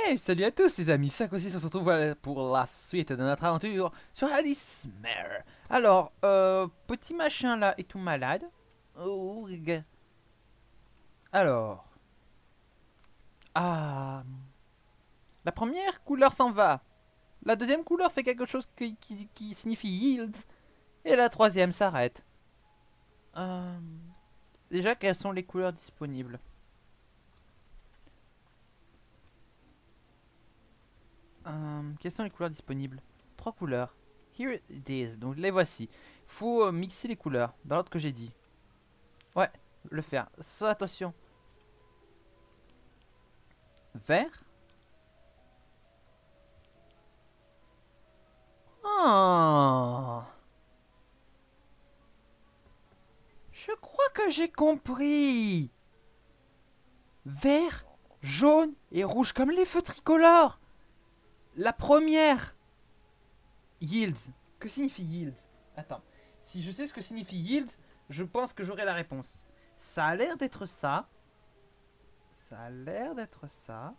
Hey, salut à tous les amis, 5 aussi on se retrouve pour la suite de notre aventure sur Alice Mare. Alors, petit machin là est tout malade. Ouig. Alors, ah, la première couleur s'en va. La deuxième couleur fait quelque chose qui signifie yields. Et la troisième s'arrête. Euh, déjà, quelles sont les couleurs disponibles? Quelles sont les couleurs disponibles? Trois couleurs. Here it is. Donc les voici. Faut mixer les couleurs dans l'ordre que j'ai dit. Ouais, le faire. So, attention. Vert. Oh. Je crois que j'ai compris. Vert, jaune et rouge comme les feux tricolores. La première. Yields. Que signifie yields? Attends. Si je sais ce que signifie yields, je pense que j'aurai la réponse. Ça a l'air d'être ça. Ça a l'air d'être ça.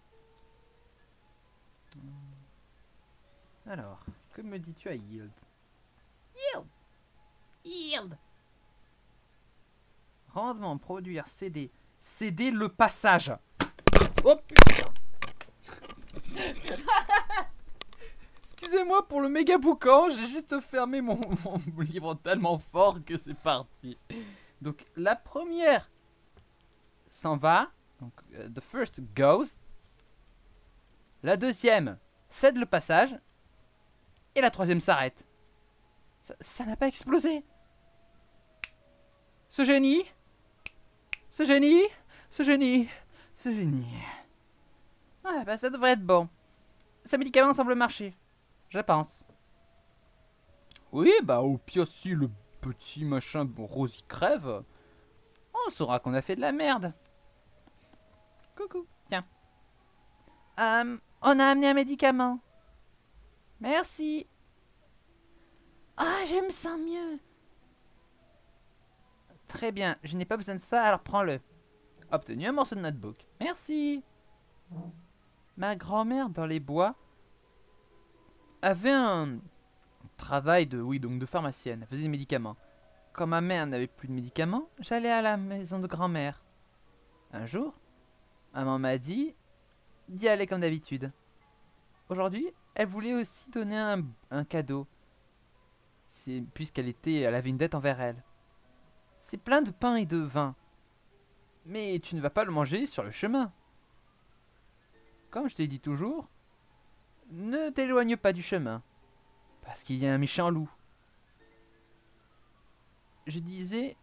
Alors, que me dis-tu à yield? Yield. Yield. Rendement, produire, céder. Céder le passage. Oh putain. Excusez-moi pour le méga boucan, j'ai juste fermé mon livre tellement fort que c'est parti. Donc la première s'en va. Donc the first goes. La deuxième cède le passage. Et la troisième s'arrête. Ça n'a pas explosé. Ce génie. Ce génie. Ce génie. Ce génie. Ouais, bah ça devrait être bon. Ce médicament semble marcher. Je pense. Oui, bah au pire si le petit machin rose y crève, on saura qu'on a fait de la merde. Coucou, tiens. On a amené un médicament. Merci. Ah, je me sens mieux. Très bien, je n'ai pas besoin de ça, alors prends-le. Obtenu un morceau de notebook. Merci. Ma grand-mère dans les bois avait un travail de, oui, donc de pharmacienne. Elle faisait des médicaments. Quand ma mère n'avait plus de médicaments, j'allais à la maison de grand-mère. Un jour, maman m'a dit d'y aller comme d'habitude. Aujourd'hui, elle voulait aussi donner un cadeau, puisqu'elle avait une dette envers elle. C'est plein de pain et de vin. Mais tu ne vas pas le manger sur le chemin. Comme je t'ai dit toujours, ne t'éloigne pas du chemin, parce qu'il y a un méchant loup. Je disais...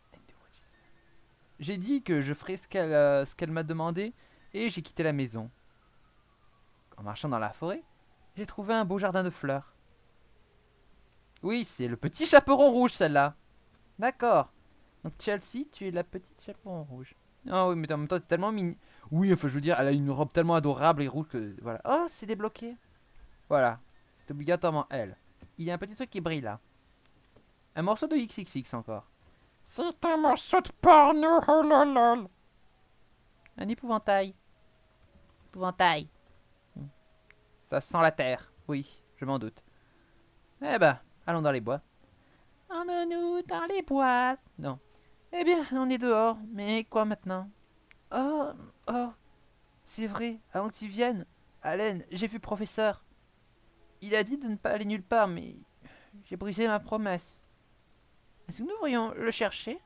J'ai dit que je ferais ce qu'elle m'a demandé, et j'ai quitté la maison. En marchant dans la forêt, j'ai trouvé un beau jardin de fleurs. Oui, c'est le petit chaperon rouge, celle-là. D'accord. Donc Chelsea, tu es la petite chaperon rouge. Ah oui, mais en même temps, t'es tellement mignon. Oui, enfin, je veux dire, elle a une robe tellement adorable et rouge que... Voilà. Oh, c'est débloqué. Voilà. C'est obligatoirement elle. Il y a un petit truc qui brille, là. Un morceau de XXX, encore. C'est un morceau de porno, oh là là. Un épouvantail. Épouvantail. Ça sent la terre. Oui, je m'en doute. Eh ben, allons dans les bois. Emmenons-nous dans les bois. Non. Eh bien, on est dehors. Mais quoi maintenant? Oh, oh, c'est vrai. Avant que tu viennes, Allen, j'ai vu professeur. Il a dit de ne pas aller nulle part, mais j'ai brisé ma promesse. Est-ce que nous devrions le chercher?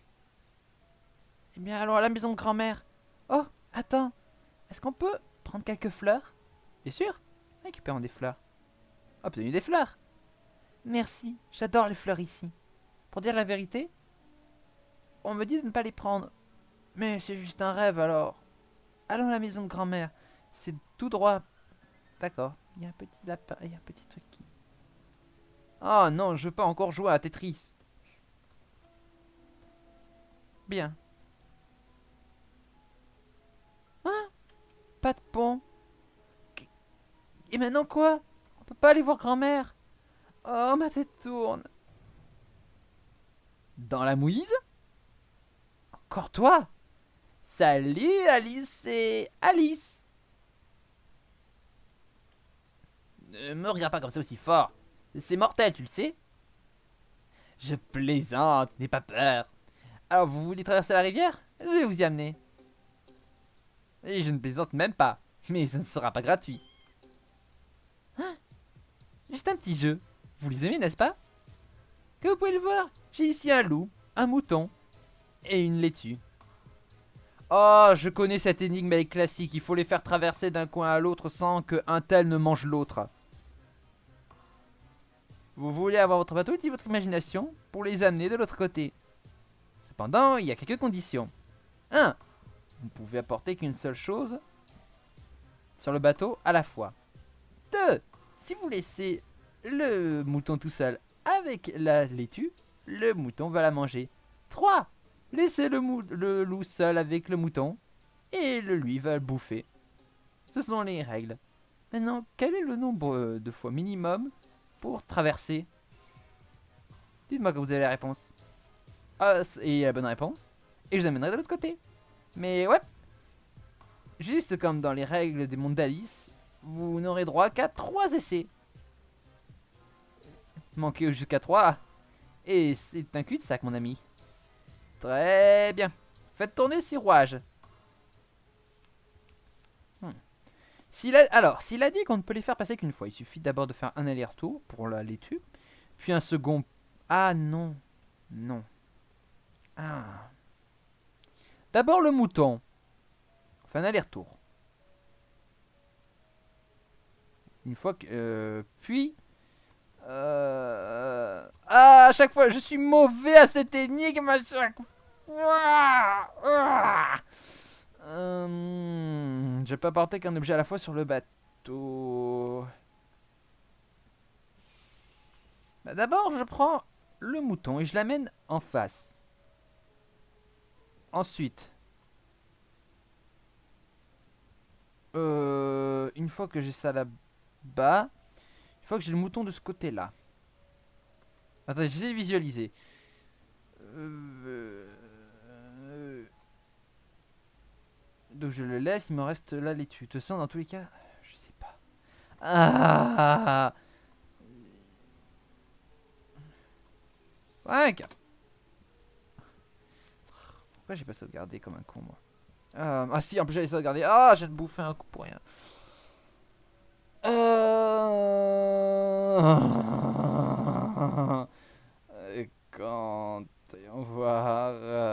Eh bien, allons à la maison de grand-mère. Oh, attends. Est-ce qu'on peut prendre quelques fleurs? Bien sûr. Récupérons des fleurs. Obtenu des fleurs. Merci, j'adore les fleurs ici. Pour dire la vérité, on me dit de ne pas les prendre. Mais c'est juste un rêve alors. Allons à la maison de grand-mère. C'est tout droit. D'accord. Il y a un petit lapin. Il y a un petit truc qui... Oh non, je veux pas encore jouer à Tetris. Bien. Hein? Pas de pont. Et maintenant quoi? On peut pas aller voir grand-mère. Oh, ma tête tourne. Dans la mouise? Encore toi? Salut Alice, c'est Alice. Ne me regarde pas comme ça aussi fort. C'est mortel, tu le sais? Je plaisante, n'aie pas peur. Alors, vous voulez traverser la rivière? Je vais vous y amener. Et je ne plaisante même pas. Mais ce ne sera pas gratuit. Hein? Juste un petit jeu. Vous les aimez, n'est-ce pas? Comme vous pouvez le voir, j'ai ici un loup, un mouton et une laitue. Oh, je connais cette énigme, elle est classique. Il faut les faire traverser d'un coin à l'autre sans qu'un tel ne mange l'autre. Vous voulez avoir votre bateau et votre imagination pour les amener de l'autre côté. Cependant, il y a quelques conditions. 1. Vous ne pouvez apporter qu'une seule chose sur le bateau à la fois. 2. Si vous laissez le mouton tout seul avec la laitue, le mouton va la manger. 3. Laissez le loup seul avec le mouton et lui va le bouffer. Ce sont les règles. Maintenant, quel est le nombre de fois minimum pour traverser? Dites-moi quand vous avez la réponse. Ah, et la bonne réponse. Et je vous amènerai de l'autre côté. Mais ouais. Juste comme dans les règles des mondes d'Alice, vous n'aurez droit qu'à 3 essais. Manquez jusqu'à 3. Et c'est un cul-de-sac, mon ami. Très bien. Faites tourner ces rouages. Alors, s'il a dit qu'on ne peut les faire passer qu'une fois, il suffit d'abord de faire un aller-retour pour la laitue. Puis un second... Ah non. Non. Ah. D'abord le mouton. On fait un aller-retour. Une fois que... puis... Ah, à chaque fois, je suis mauvais à cette énigme à chaque fois. Je peux apporter qu'un objet à la fois sur le bateau. Bah, d'abord, je prends le mouton et je l'amène en face. Ensuite, une fois que j'ai ça là-bas, une fois que j'ai le mouton de ce côté-là. Attends, j'essaie de visualiser. Donc je le laisse, il me reste là laitue. De toute façon, dans tous les cas, je sais pas. Ah 5. Pourquoi j'ai pas sauvegardé comme un con, moi? Ah si, en plus j'avais sauvegardé. Ah, j'ai bouffé un coup pour rien. Quand on voir.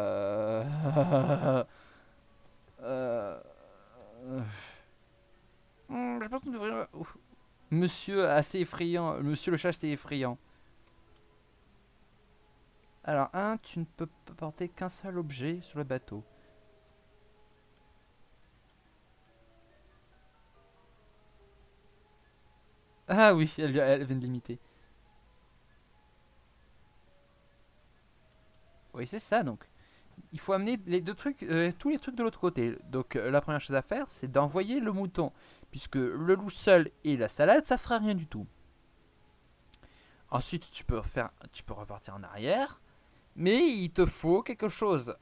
Je pense qu'on devrait. Monsieur assez effrayant. Monsieur le chat, c'est effrayant. Alors, tu ne peux porter qu'un seul objet sur le bateau. Ah oui, elle vient de l'imiter. Oui, c'est ça donc. Il faut amener les deux trucs, tous les trucs de l'autre côté. Donc la première chose à faire, c'est d'envoyer le mouton. Puisque le loup seul et la salade, ça fera rien du tout. Ensuite, tu peux repartir en arrière. Mais il te faut quelque chose.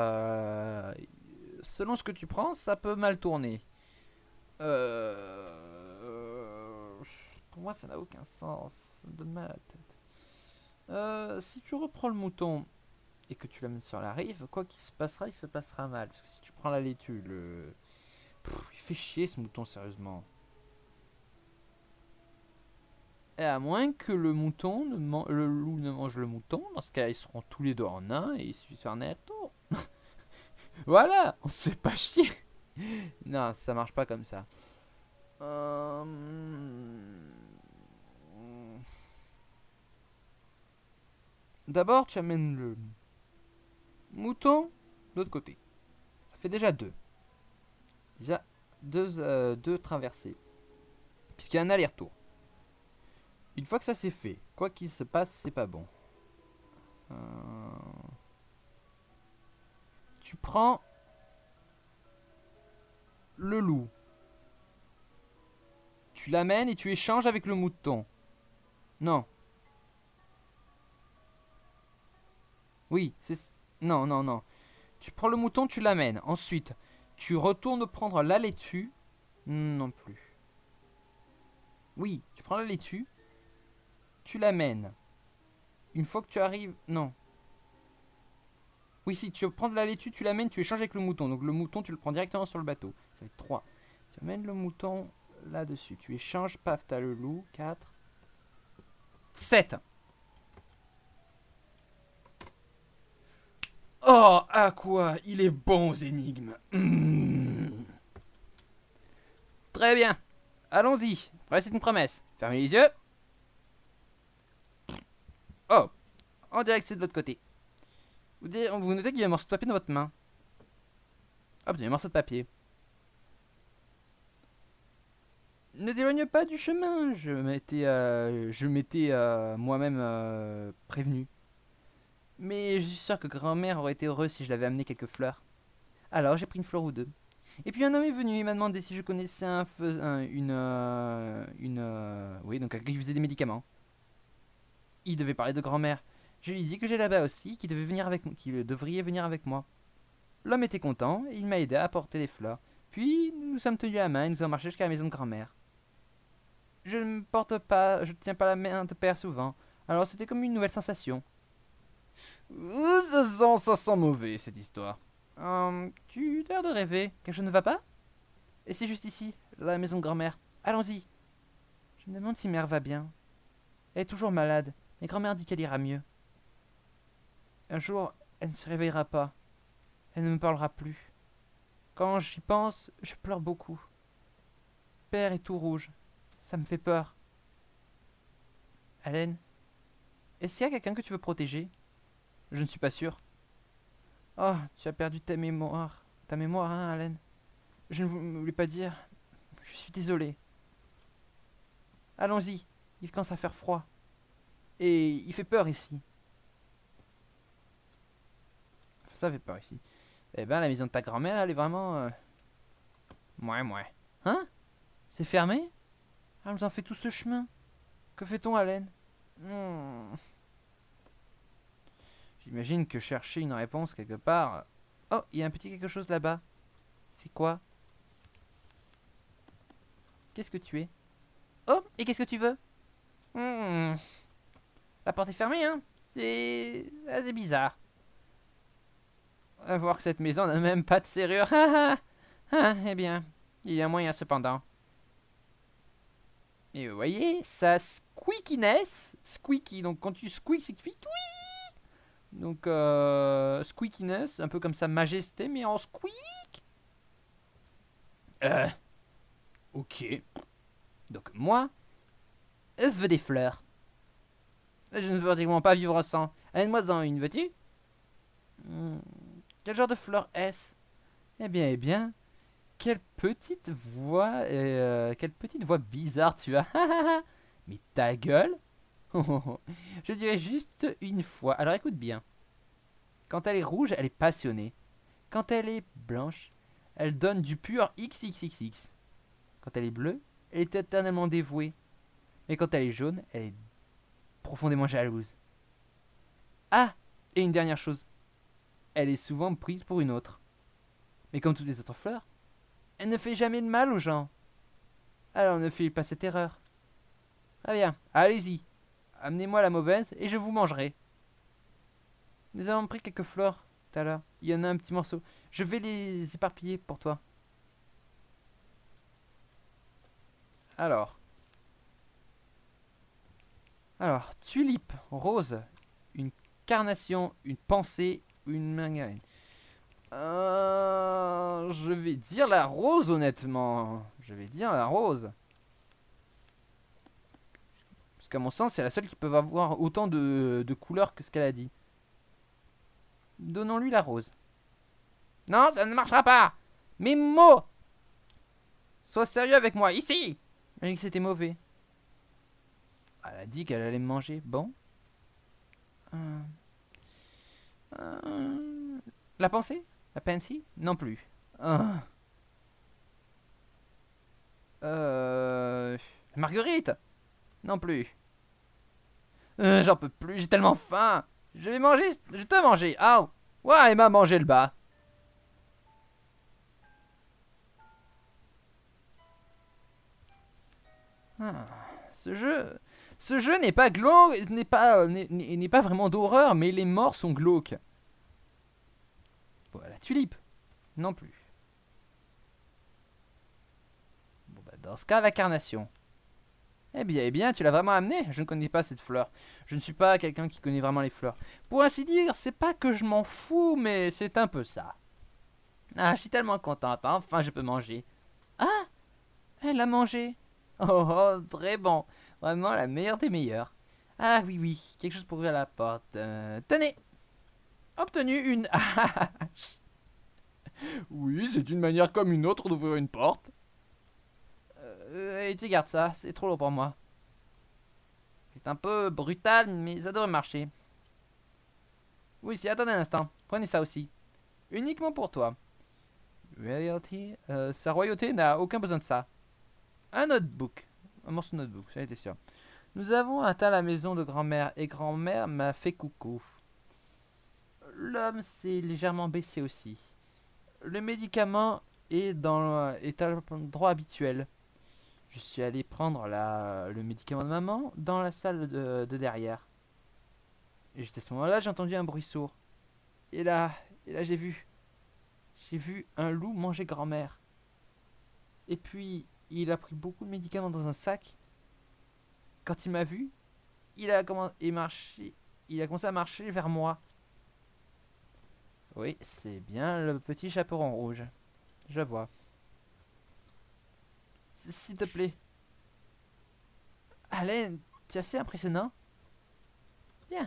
Selon ce que tu prends, ça peut mal tourner. Pour moi, ça n'a aucun sens. Ça me donne mal à la tête. Si tu reprends le mouton et que tu l'amènes sur la rive, quoi qu'il se passera, il se passera mal. Parce que si tu prends la laitue, il fait chier ce mouton, sérieusement. Et à moins que le loup ne mange le mouton, dans ce cas ils seront tous les deux en un et il suffit de faire un retour. Voilà, on se fait pas chier. Non, ça marche pas comme ça. D'abord, tu amènes le mouton de l'autre côté. Ça fait déjà deux. Déjà deux traversées. Puisqu'il y a un aller-retour. Une fois que ça c'est fait, quoi qu'il se passe, c'est pas bon. Tu prends le loup. Tu l'amènes et tu échanges avec le mouton. Non. Oui, c'est... Non, non, non. Tu prends le mouton, tu l'amènes. Ensuite, tu retournes prendre la laitue. Non plus. Oui, tu prends la laitue, tu l'amènes. Une fois que tu arrives... Non. Oui, si, tu prends de la laitue, tu l'amènes, tu échanges avec le mouton. Donc le mouton, tu le prends directement sur le bateau. Ça fait 3. Tu amènes le mouton là-dessus. Tu échanges, paf, t'as le loup. 4. 7. Oh, à quoi il est bon aux énigmes. Très bien. Allons-y. Voici une promesse. Fermez les yeux. Oh, en direct, c'est de l'autre côté. Vous notez qu'il y a un morceau de papier dans votre main. Hop, il y a un morceau de papier. Ne t'éloigne pas du chemin. Je m'étais moi-même prévenu. Mais je suis sûr que grand-mère aurait été heureuse si je l'avais amené quelques fleurs. Alors j'ai pris une fleur ou deux. Et puis un homme est venu et m'a demandé si je connaissais oui, donc quelqu'un qui faisait des médicaments. Il devait parler de grand-mère. Je lui ai dit que j'ai là-bas aussi, qu'il devriez venir avec moi. L'homme était content et il m'a aidé à apporter les fleurs. Puis nous nous sommes tenus à la main et nous avons marché jusqu'à la maison de grand-mère. Je ne tiens pas la main de père souvent, alors c'était comme une nouvelle sensation. Ça sent mauvais cette histoire. Tu as l'air de rêver. Quelque chose ne va pas? Et c'est juste ici, la maison de grand-mère. Allons-y. Je me demande si mère va bien. Elle est toujours malade, mais grand-mère dit qu'elle ira mieux. Un jour, elle ne se réveillera pas. Elle ne me parlera plus. Quand j'y pense, je pleure beaucoup. Père est tout rouge. Ça me fait peur. Hélène, est-ce qu'il y a quelqu'un que tu veux protéger? Je ne suis pas sûr. Oh, tu as perdu ta mémoire. Ta mémoire, hein, Hélène? Je ne voulais pas dire. Je suis désolé. Allons-y. Il commence à faire froid. Et il fait peur ici. Ça fait peur ici. Eh ben, la maison de ta grand-mère, elle est vraiment... Mouais. Hein? C'est fermé? Elle nous en fait tout ce chemin. Que fait-on, Hélène? J'imagine que chercher une réponse quelque part... Oh, il y a un petit quelque chose là-bas. C'est quoi? Qu'est-ce que tu es? Oh, et qu'est-ce que tu veux? La porte est fermée, hein? C'est bizarre. À voir que cette maison n'a même pas de serrure. Eh bien, il y a moyen cependant. Et vous voyez, ça squeakiness. Squeaky, donc quand tu squeak, c'est que tu fais tweet. Donc, squeakiness, un peu comme sa majesté, mais en squeak. Ok. Donc, moi, je veux des fleurs. Je ne veux pratiquement pas vivre sans. Amène-moi-en une, veux-tu? Quel genre de fleur est-ce? Eh bien, quelle petite voix bizarre tu as. Mais ta gueule. Je dirais juste une fois. Alors écoute bien. Quand elle est rouge, elle est passionnée. Quand elle est blanche, elle donne du pur XXXX. Quand elle est bleue, elle est éternellement dévouée. Mais quand elle est jaune, elle est profondément jalouse. Ah, et une dernière chose. Elle est souvent prise pour une autre. Mais comme toutes les autres fleurs, elle ne fait jamais de mal aux gens. Alors ne faites pas cette erreur. Très bien, allez-y. Amenez-moi la mauvaise et je vous mangerai. Nous avons pris quelques fleurs tout à l'heure. Il y en a un petit morceau. Je vais les éparpiller pour toi. Alors, tulipe, rose, une carnation, une pensée, une marguerite. Je vais dire la rose, honnêtement. Je vais dire la rose. Parce qu'à mon sens, c'est la seule qui peut avoir autant de couleurs que ce qu'elle a dit. Donnons-lui la rose. Non, ça ne marchera pas. Mes mots. Sois sérieux avec moi, ici. Elle a dit que c'était mauvais. Elle a dit qu'elle allait me manger. Bon. La pensée? La pensée? Non plus. Marguerite? Non plus. J'en peux plus, j'ai tellement faim. Je vais manger, je vais te manger. Ah, ouais, elle m'a mangé le bas. Ce jeu... Ce jeu n'est pas glauque, n'est pas vraiment d'horreur, mais les morts sont glauques. Bon, la tulipe, non plus. Bon, bah, dans ce cas, la carnation. Eh bien, tu l'as vraiment amené. Je ne connais pas cette fleur. Je ne suis pas quelqu'un qui connaît vraiment les fleurs. Pour ainsi dire, c'est pas que je m'en fous, mais c'est un peu ça. Ah, je suis tellement contente. Enfin, je peux manger. Ah, elle a mangé. Oh, oh, très bon. Vraiment la meilleure des meilleures. Ah oui, oui, quelque chose pour ouvrir la porte. Tenez, obtenu une hache. Oui, c'est une manière comme une autre d'ouvrir une porte. Et tu gardes ça, c'est trop lourd pour moi. C'est un peu brutal, mais ça devrait marcher. Oui, si, attendez un instant. Prenez ça aussi. Uniquement pour toi. Royalty. Sa royauté n'a aucun besoin de ça. Un notebook. Un morceau de notebook, ça a été sûr. Nous avons atteint la maison de grand-mère et grand-mère m'a fait coucou. L'homme s'est légèrement baissé aussi. Le médicament est à l'endroit habituel. Je suis allé prendre le médicament de maman dans la salle de derrière. Et juste à ce moment-là, j'ai entendu un bruit sourd. Et là, j'ai vu un loup manger grand-mère. Et puis, il a pris beaucoup de médicaments dans un sac. Quand il m'a vu, il a commencé à marcher vers moi. Oui, c'est bien le petit chaperon rouge. Je vois. S'il te plaît. Alain, tu es assez impressionnant. Bien.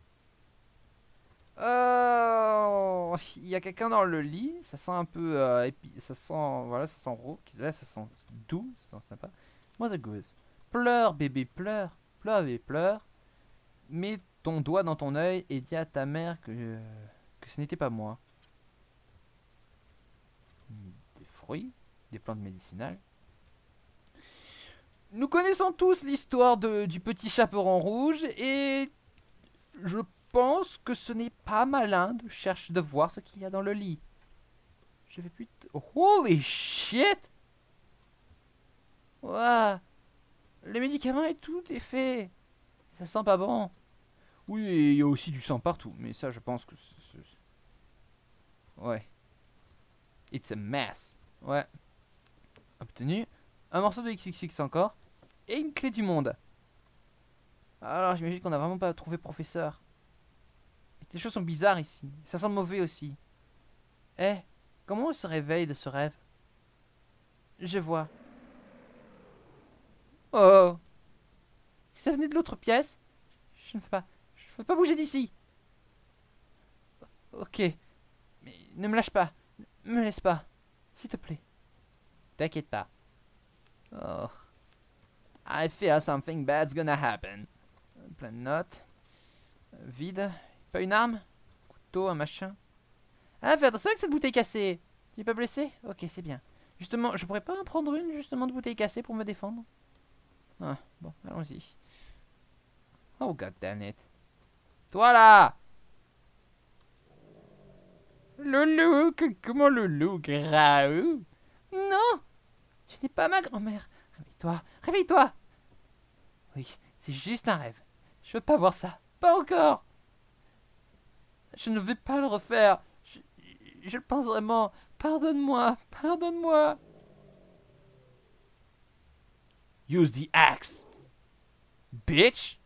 Il y a quelqu'un dans le lit. Ça sent un peu, ça sent, voilà, ça sent roux. Là, ça sent doux, ça sent sympa. Mother Goose. Pleure, bébé, pleure. Pleure, bébé, pleure. Mets ton doigt dans ton œil et dis à ta mère que ce n'était pas moi. Des fruits, des plantes médicinales. Nous connaissons tous l'histoire du petit chaperon rouge et je pense que ce n'est pas malin de chercher de voir ce qu'il y a dans le lit. Je vais plus... Holy shit! Ouah! Le médicament et tout est fait. Ça sent pas bon. Oui, et il y a aussi du sang partout, mais ça je pense que... Ouais. It's a mess. Ouais. Obtenu. Un morceau de XXX encore. Et une clé du monde. Alors j'imagine qu'on n'a vraiment pas trouvé professeur. Les choses sont bizarres ici. Ça sent mauvais aussi. Eh, comment on se réveille de ce rêve? Je vois. Oh. Ça venait de l'autre pièce? Je ne peux pas. Je ne peux pas bouger d'ici. Ok. Mais ne me lâche pas. Ne me laisse pas. S'il te plaît. T'inquiète pas. Oh. I fear something bad's gonna happen. Plein de notes. Vide. Pas une arme? Couteau, un machin. Ah, fais attention avec cette bouteille cassée. Tu n'es pas blessé? Ok, c'est bien. Justement, je pourrais pas en prendre une justement de bouteille cassée pour me défendre? Ah, bon, allons-y. Oh, god damn it. Toi là! Loulou, comment Loulou, Graou? Non! Tu n'es pas ma grand-mère. Réveille-toi, réveille-toi! Oui, c'est juste un rêve. Je veux pas voir ça. Pas encore! Je ne vais pas le refaire. Je le pense vraiment. Pardonne-moi, pardonne-moi. Use the axe. Bitch.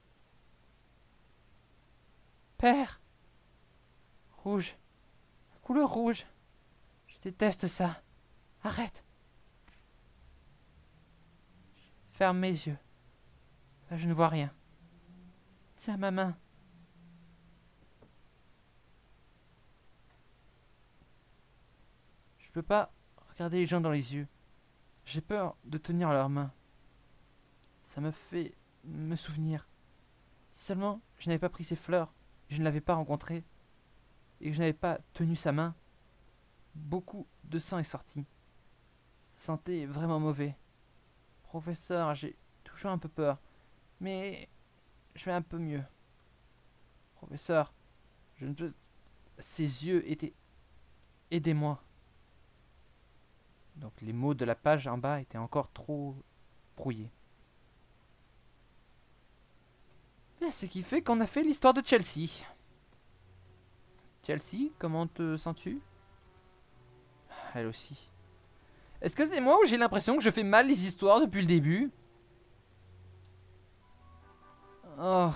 Père. Rouge. La couleur rouge. Je déteste ça. Arrête. Ferme mes yeux. Là, je ne vois rien. Tiens ma main. Je peux pas regarder les gens dans les yeux. J'ai peur de tenir leurs mains. Ça me fait me souvenir. Si seulement je n'avais pas pris ces fleurs, je ne l'avais pas rencontré, et que je n'avais pas tenu sa main, beaucoup de sang est sorti. Ça sentait vraiment mauvais. Professeur, j'ai toujours un peu peur, mais je vais un peu mieux. Professeur, je ne peux... Ses yeux étaient... Aidez-moi. Donc les mots de la page en bas étaient encore trop brouillés. Et ce qui fait qu'on a fait l'histoire de Chelsea. Chelsea, comment te sens-tu? Elle aussi. Est-ce que c'est moi ou j'ai l'impression que je fais mal les histoires depuis le début? Oh.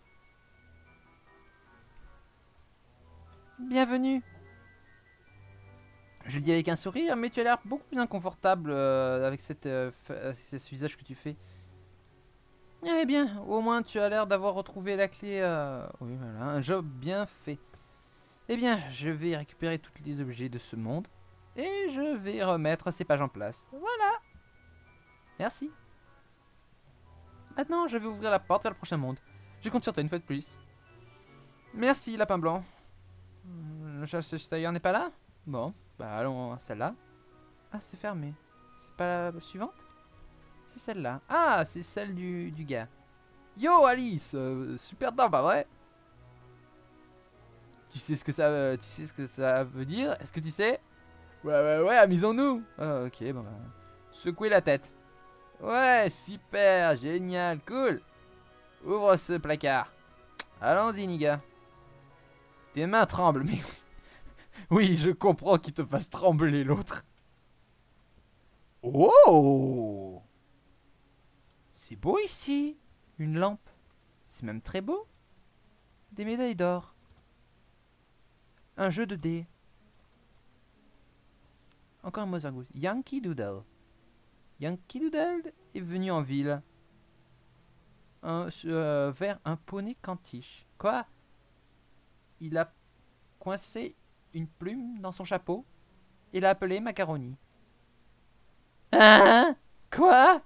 Bienvenue. Je le dis avec un sourire, mais tu as l'air beaucoup plus inconfortable avec ce visage que tu fais. Eh bien, au moins tu as l'air d'avoir retrouvé la clé. Oui, voilà, un job bien fait. Eh bien, je vais récupérer tous les objets de ce monde et je vais remettre ces pages en place. Voilà. Merci. Maintenant, je vais ouvrir la porte vers le prochain monde. Je compte sur toi une fois de plus. Merci, lapin blanc. Le chasseur n'est pas là? Bon, bah allons à celle-là. Ah, c'est fermé. C'est pas la suivante? C'est celle-là. Ah, c'est celle du gars. Yo, Alice, super temps, pas vrai? Tu sais ce que ça veut dire? Est-ce que tu sais? Ouais, amusons-nous. Ah, ok, bon bah. Secouez la tête. Ouais, super, génial, cool. Ouvre ce placard. Allons-y, Niga. Tes mains tremblent, mais oui, je comprends qu'il te fasse trembler l'autre. Oh! C'est beau ici. Une lampe. C'est même très beau. Des médailles d'or. Un jeu de dés. Encore un Mother Goose. Yankee Doodle. Yankee Doodle est venu en ville. Vers un poney cantiche. Quoi? Il a coincé une plume dans son chapeau et l'a appelé Macaroni. Hein? Quoi?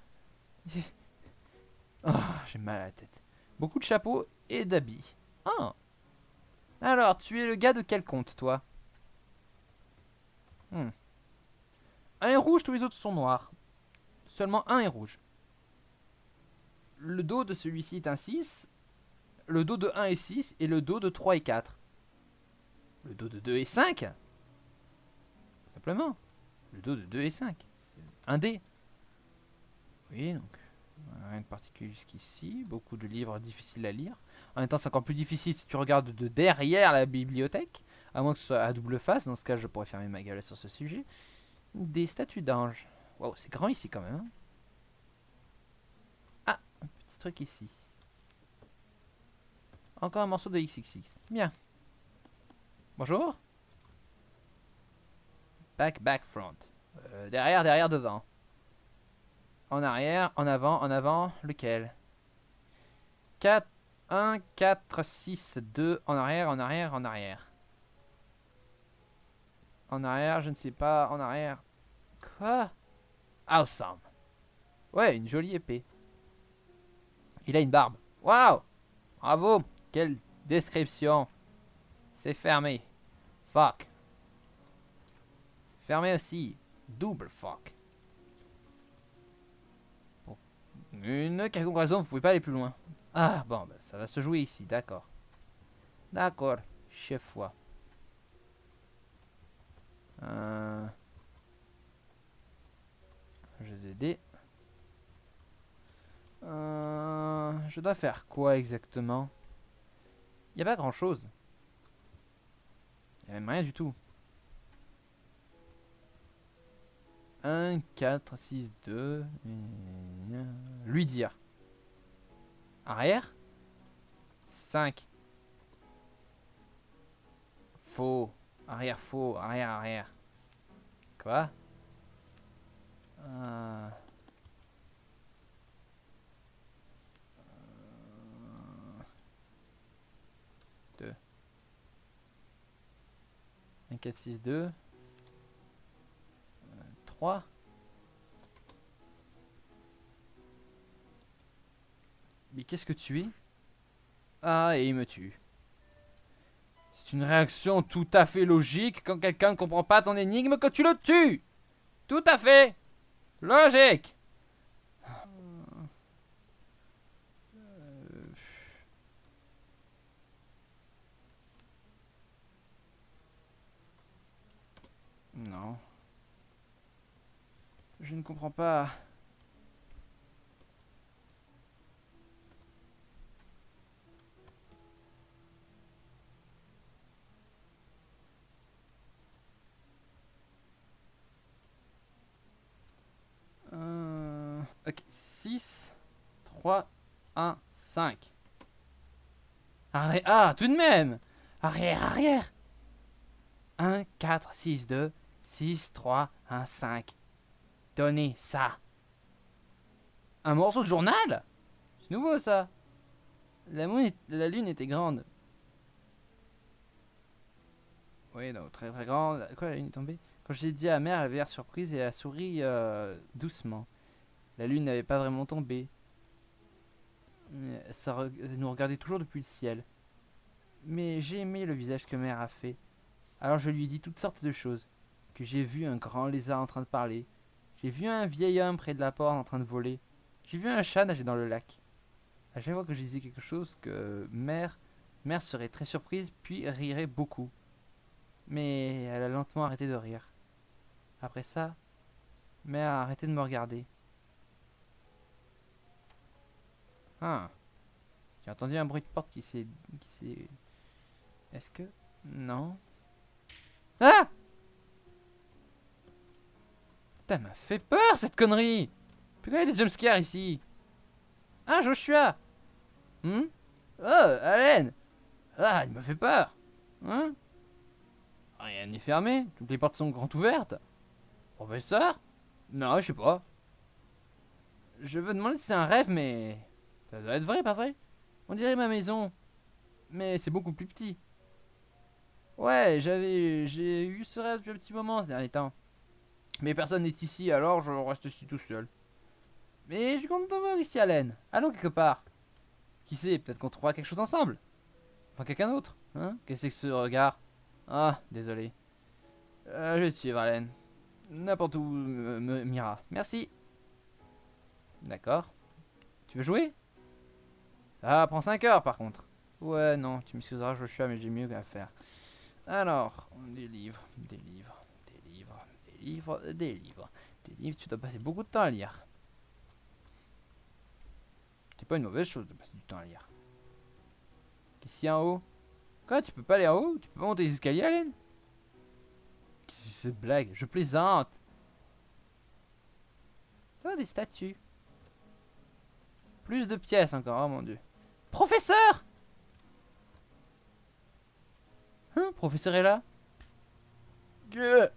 Oh, j'ai mal à la tête. Beaucoup de chapeaux et d'habits. Oh. Alors, tu es le gars de quel conte, toi? Un est rouge, tous les autres sont noirs. Seulement un est rouge. Le dos de celui-ci est un 6. Le dos de 1 est 6 et le dos de 3 est 4. Le dos de 2 est 5. Simplement. Le dos de 2 est 5. C'est un dé. Oui, donc rien de particulier jusqu'ici. Beaucoup de livres difficiles à lire. En même temps, c'est encore plus difficile si tu regardes de derrière la bibliothèque. À moins que ce soit à double face. Dans ce cas, je pourrais fermer ma gueule sur ce sujet. Des statues d'anges. Waouh, c'est grand ici quand même. Hein. Ah, un petit truc ici. Encore un morceau de XXX. Bien. Bonjour. Back, front. Derrière, devant. En arrière, en avant. Lequel? 4, 1, 4, 6, 2. En arrière. En arrière, je ne sais pas. En arrière. Quoi? Awesome. Ouais, une jolie épée. Il a une barbe. Waouh! Bravo! Quelle description. C'est fermé. Fuck. Fermé aussi. Double fuck. Pour une quelconque raison, vous pouvez pas aller plus loin. Ah, bon, bah, ça va se jouer ici, d'accord. D'accord, chef-foi. Jeu de dés. Je dois faire quoi exactement? Il n'y a pas grand chose. Il n'y a même rien du tout. 1, 4, 6, 2. Lui dire. Arrière. 5. Faux. Arrière, faux. Arrière. Quoi? 2. 1, 4, 6, 2. 3. Mais qu'est-ce que tu es? Ah, et il me tue. C'est une réaction tout à fait logique quand quelqu'un ne comprend pas ton énigme que tu le tues. Tout à fait logique. Non. Je ne comprends pas. Ok, 6, 3, 1, 5. Arrière. Ah, tout de même. Arrière, arrière. 1, 4, 6, 2, 6, 3, 1, 5. Donnez ça. Un morceau de journal? C'est nouveau ça. La lune était grande. Oui, donc très très grande. Quoi, la lune est tombée? Quand j'ai dit à mère, elle avait l'air surprise et elle a souri doucement. La lune n'avait pas vraiment tombé. Elle nous regardait toujours depuis le ciel. Mais j'ai aimé le visage que mère a fait. Alors je lui ai dit toutes sortes de choses. Que j'ai vu un grand lézard en train de parler. J'ai vu un vieil homme près de la porte en train de voler. J'ai vu un chat nager dans le lac. À chaque fois que je disais quelque chose que mère serait très surprise puis rirait beaucoup. Mais elle a lentement arrêté de rire. Après ça, mère a arrêté de me regarder. Ah, j'ai entendu un bruit de porte qui s'est... Est-ce que... Non. Ah! Putain, elle m'a fait peur cette connerie! Pourquoi il y a des jumpscares ici? Ah, Joshua! Oh, Allen! Ah, il m'a fait peur! Hein? Rien n'est fermé, toutes les portes sont grandes ouvertes. Professeur? Non, je sais pas. Je veux demander si c'est un rêve, mais... Ça doit être vrai, pas vrai? On dirait ma maison. Mais c'est beaucoup plus petit. Ouais, j'ai eu ce rêve depuis un petit moment ces derniers temps. Mais personne n'est ici, alors je reste ici tout seul. Mais je suis content de voir ici, Allen. Allons quelque part. Qui sait, peut-être qu'on trouvera quelque chose ensemble. Enfin, quelqu'un d'autre. Hein? Qu'est-ce que c'est que ce regard? Ah, désolé. Je vais te suivre, Allen. N'importe où m'ira. Merci. D'accord. Tu veux jouer? Ça prend 5 heures, par contre. Ouais, non, tu m'excuseras, Joshua, mais j'ai mieux à faire. Alors, des livres, des livres, des livres, des livres, des livres. Des livres, tu dois passer beaucoup de temps à lire. C'est pas une mauvaise chose de passer du temps à lire. Qu'est-ce qu'il y a en haut? Quoi, tu peux pas aller en haut? Tu peux pas monter les escaliers, Allen? Qu'est-ce que c'est cette blague? Je plaisante. Oh, des statues. Plus de pièces encore, oh mon dieu. Professeur! Hein, professeur est là? Que...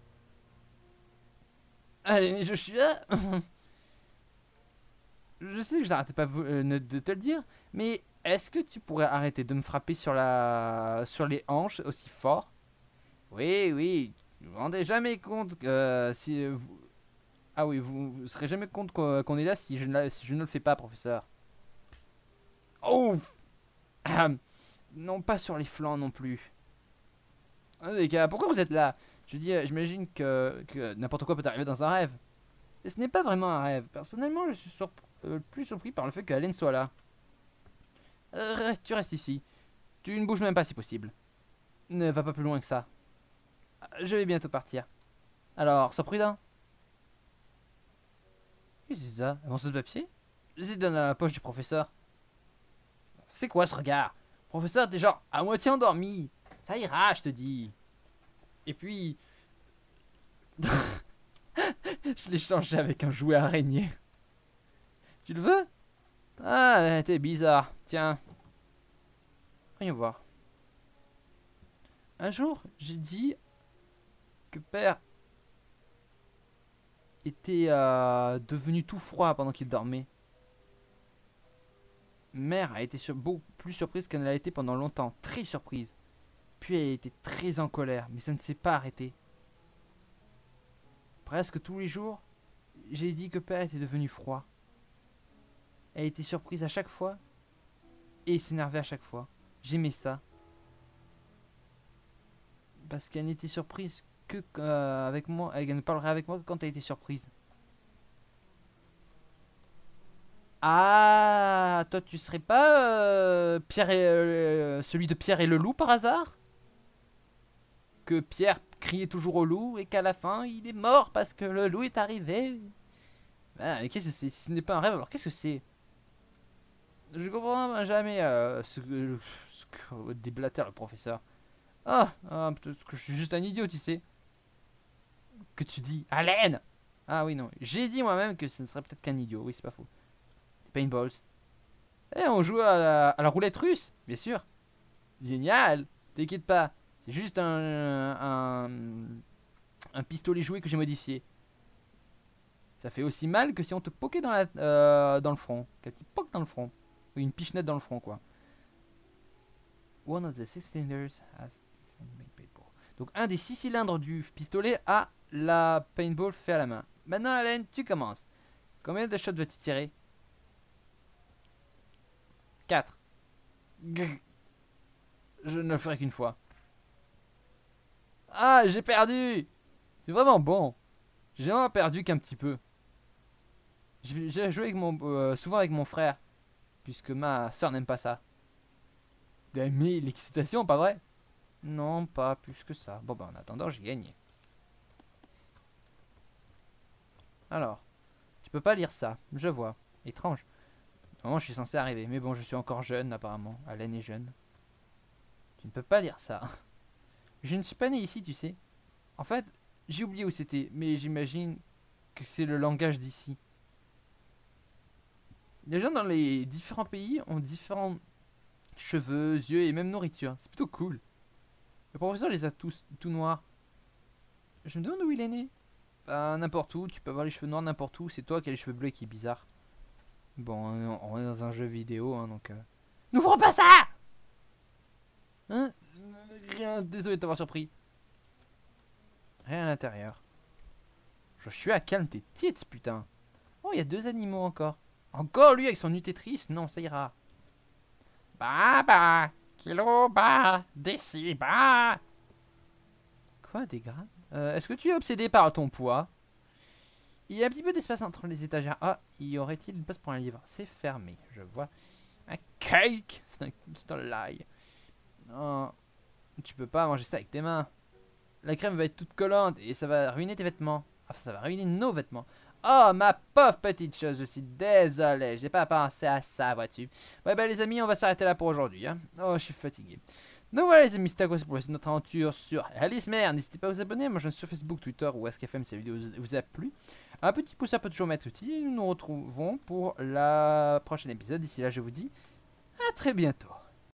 Allez, je suis là. Je sais que je n'arrêtais pas de te le dire, mais est-ce que tu pourrais arrêter de me frapper sur les hanches aussi fort? Oui, oui, vous vous rendez jamais compte si ah oui, vous serez jamais compte qu'on est là si si je ne le fais pas, professeur. Oh! Non, pas sur les flancs non plus. Ah, les gars, pourquoi vous êtes là? Je veux dire, j'imagine que n'importe quoi peut arriver dans un rêve. Et ce n'est pas vraiment un rêve. Personnellement, je suis plus surpris par le fait qu'Allen soit là. Tu restes ici. Tu ne bouges même pas si possible. Ne va pas plus loin que ça. Je vais bientôt partir. Alors, sois prudent. Qu'est-ce que c'est ça? Un morceau de papier? C'est dans la poche du professeur. C'est quoi ce regard? Professeur, t'es genre à moitié endormi. Ça ira, je te dis. Et puis... je l'ai changé avec un jouet araignée. Tu le veux? Ah, t'es bizarre. Tiens. Rien voir. Un jour, j'ai dit que père était devenu tout froid pendant qu'il dormait. Mère a été beaucoup plus surprise qu'elle ne l'a été pendant longtemps. Très surprise. Puis elle a été très en colère, mais ça ne s'est pas arrêté. Presque tous les jours, j'ai dit que père était devenu froid. Elle était surprise à chaque fois et s'énervait à chaque fois. J'aimais ça. Parce qu'elle n'était surprise que avec moi. Elle ne parlerait avec moi que quand elle était surprise. Ah, toi tu serais pas celui de Pierre et le loup par hasard? Que Pierre criait toujours au loup et qu'à la fin il est mort parce que le loup est arrivé. Ah, mais qu'est-ce que c'est? Si ce n'est pas un rêve, alors qu'est-ce que c'est? Je comprends jamais ce que déblatère le professeur. Peut-être que je suis juste un idiot, tu sais. Que tu dis, Allen! Ah oui, non. J'ai dit moi-même que ce ne serait peut-être qu'un idiot. Oui, c'est pas faux. Paintballs. Eh, on joue à la roulette russe, bien sûr. Génial. T'inquiète pas. C'est juste un pistolet jouet que j'ai modifié. Ça fait aussi mal que si on te poquait dans le front. Qu'un petit poke dans le front. Ou une pichenette dans le front, quoi. One of the six cylinders has paintball. Donc, un des 6 cylindres du pistolet a la paintball fait à la main. Maintenant, Alain, tu commences. Combien de shots veux-tu tirer? 4. Je ne le ferai qu'une fois. Ah, j'ai perdu. C'est vraiment bon. J'ai vraiment perdu qu'un petit peu. J'ai joué souvent avec mon frère, puisque ma soeur n'aime pas ça. Mais l'excitation, pas vrai? Non, pas plus que ça. Bon, bah en attendant, j'ai gagné. Alors, tu peux pas lire ça, je vois. Étrange. Normalement, je suis censé arriver, mais bon, je suis encore jeune, apparemment. Alain est jeune. Tu ne peux pas lire ça. Je ne suis pas né ici, tu sais. En fait, j'ai oublié où c'était, mais j'imagine que c'est le langage d'ici. Les gens dans les différents pays ont différents cheveux, yeux et même nourriture. C'est plutôt cool. Le professeur les a tous tout noirs. Je me demande où il est né. Bah, n'importe où. Tu peux avoir les cheveux noirs n'importe où. C'est toi qui as les cheveux bleus qui est bizarre. Bon, on est dans un jeu vidéo, hein, donc... N'ouvre pas ça! Hein? Rien, désolé de t'avoir surpris. Rien à l'intérieur. Je suis à calme tes tits, putain. Oh, il y a 2 animaux encore. Encore lui avec son nutétrice? Non, ça ira. Bah, kilo, bah, déci, bah. Quoi, des grammes? Est-ce que tu es obsédé par ton poids? Il y a un petit peu d'espace entre les étagères. Ah, y aurait-il une place pour un livre? C'est fermé, je vois. Un cake! C'est un lie. Oh, tu peux pas manger ça avec tes mains. La crème va être toute collante et ça va ruiner tes vêtements. Enfin, ça va ruiner nos vêtements. Oh, ma pauvre petite chose, je suis désolé. J'ai pas pensé à ça, vois-tu. Ouais, bah les amis, on va s'arrêter là pour aujourd'hui. Hein. Oh, je suis fatigué. Donc voilà les amis, c'était à quoi c'est pour notre aventure sur Alice Mère. N'hésitez pas à vous abonner. Moi je suis sur Facebook, Twitter ou AskFM si la vidéo vous a plu. Un petit pouce, ça peut toujours m'être utile. Et nous nous retrouvons pour la prochaine épisode. D'ici là, je vous dis à très bientôt.